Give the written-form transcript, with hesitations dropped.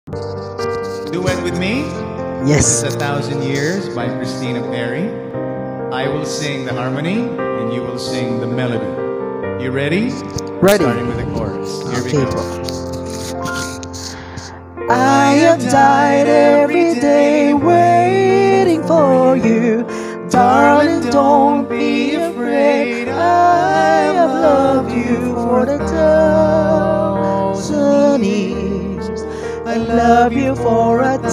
Duet with me. This Yes. is A Thousand Years by Christina Perry. I will sing the harmony and you will sing the melody. You ready? Ready. Starting with the chorus. Here we Okay go. po. I have died every day waiting for you. Darling, don't be afraid. I have loved you for the thousand years. I love you for 1,000